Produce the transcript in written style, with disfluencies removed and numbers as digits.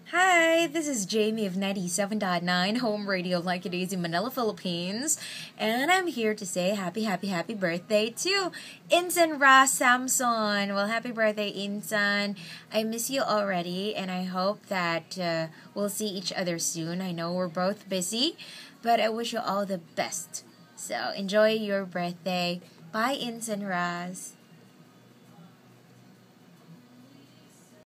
Hi, this is Jamie of 97.9 Home Radio of Like It Is in Manila, Philippines. And I'm here to say happy birthday to Insan Russ Samson. Well, happy birthday, Insan. I miss you already, and I hope that we'll see each other soon. I know we're both busy, but I wish you all the best. So enjoy your birthday. Bye, Insan Russ.